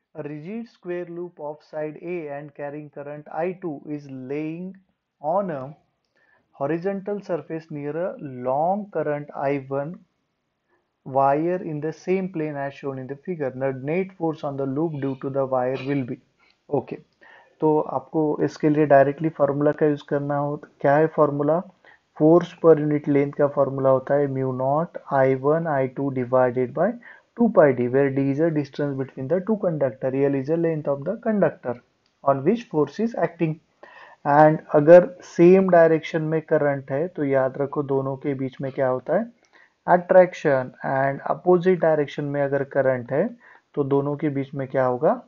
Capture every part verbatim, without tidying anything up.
A rigid square loop of side A and carrying current I two is laying on a horizontal surface near a long current I one wire in the same plane as shown in the figure. The net force on the loop due to the wire will be. Okay, तो आपको इसके लिए directly formula का use करना हो तो क्या है formula? Force per unit length का फार्मूला होता है mu naught I one I two divided by two pi D, where D is a distance between the two conductor, L is a length of the conductor on which force is acting. And अगर same direction में current है तो याद रखो दोनों के बीच में क्या होता है? अट्रैक्शन। एंड अपोजिट डायरेक्शन में अगर करंट है तो दोनों के बीच में क्या होगा?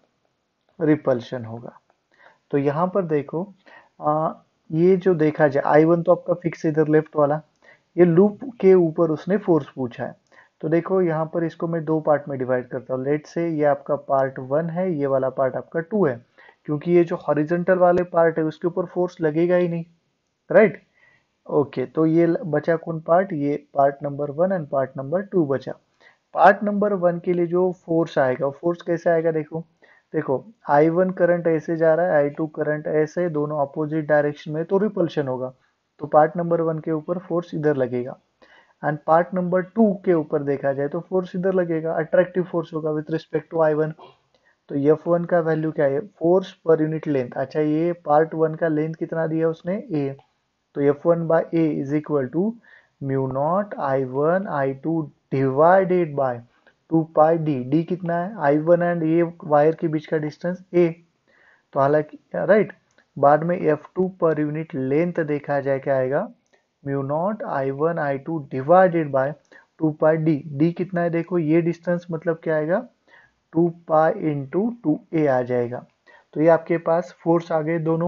रिपल्शन होगा। तो यहाँ पर देखो, आ, ये जो देखा जाए आई वन तो आपका फिक्स इधर लेफ्ट वाला, ये लूप के ऊपर उसने फोर्स पूछा है। तो देखो यहाँ पर इसको मैं दो पार्ट में डिवाइड करता हूँ। लेट से ये आपका पार्ट वन है, ये वाला पार्ट आपका टू है, क्योंकि ये जो हॉरिजॉन्टल वाले पार्ट है उसके ऊपर फोर्स लगेगा ही नहीं, राइट। ओके, तो ये बचा कौन पार्ट? ये part number one and part number two बचा। पार्ट नंबर वन के लिए जो फोर्स आएगा, फोर्स कैसे आएगा? देखो देखो आई वन करंट ऐसे जा रहा है, आई टू करंट ऐसे, दोनों अपोजिट डायरेक्शन में, तो रिपल्शन होगा। तो पार्ट नंबर वन के ऊपर फोर्स इधर लगेगा। एंड पार्ट नंबर टू के ऊपर देखा जाए तो फोर्स इधर लगेगा, अट्रैक्टिव फोर्स होगा with respect to I one. तो एफ वन का वैल्यू क्या है? Force per unit length. अच्छा, ये पार्ट वन का लेंथ कितना दिया उसने? ए। तो F one by A is equal to mu naught I one I two divided by two pi D. D कितना है? I one and A wire के बीच का डिस्टेंस ए। तो हालांकि राइट, बाद में F two per unit length देखा जाए क्या आएगा? Mu naught I one I two divided by two pi D. D कितना है? देखो ये डिस्टेंस मतलब क्या आएगा? Two pi into two A आ जाएगा। तो ये आपके पास फोर्स आ गए दोनों,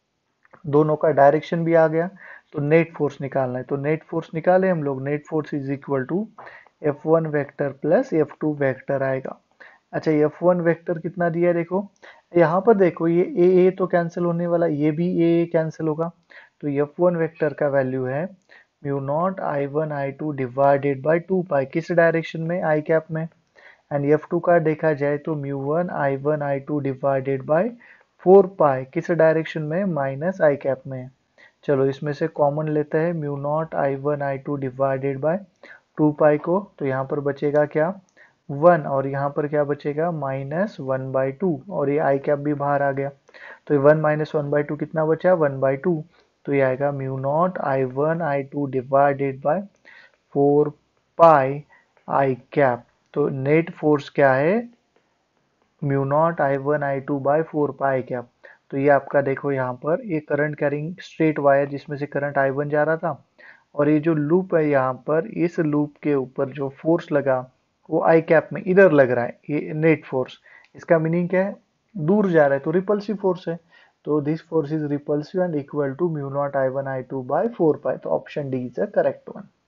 दोनों का डायरेक्शन भी आ गया। तो नेट फोर्स निकालना है, तो नेट फोर्स निकाले हम लोग। Net force is equal to F one vector plus F two vector आएगा। अच्छा, एफ वन वेक्टर कितना दिया है? देखो यहाँ पर देखो, ये ए ए तो कैंसिल होने वाला, ये भी ए ए कैंसिल होगा। तो एफ वन वेक्टर का वैल्यू है mu naught I one I two divided by two pi, किस डायरेक्शन में? आई कैप में। एंड एफ टू का देखा जाए तो mu one I one I two divided by four pi, किस डायरेक्शन में? माइनस आई कैप में। चलो इसमें से कॉमन लेते हैं, mu naught I one I two divided by two pi को, तो यहाँ पर बचेगा क्या? वन, और यहाँ पर क्या बचेगा? माइनस वन बाई टू, और ये आई कैप भी बाहर आ गया। तो one minus one by two कितना बचा? One by two. तो ये आएगा mu naught I one I two divided by four pi I cap. तो नेट फोर्स क्या है? Mu naught I one I two by four pi cap. तो ये आपका देखो यहाँ पर ये करंट कैरिंग स्ट्रेट वायर जिसमें से करंट आई वन जा रहा था, और ये जो लूप है यहाँ पर, इस लूप के ऊपर जो फोर्स लगा वो आई कैप में इधर लग रहा है, ये नेट फोर्स। इसका मीनिंग क्या है? दूर जा रहा है तो रिपल्सिव फोर्स है। तो this force is repulsive and equal to mu naught I one I two by four pi. तो option D is the correct one.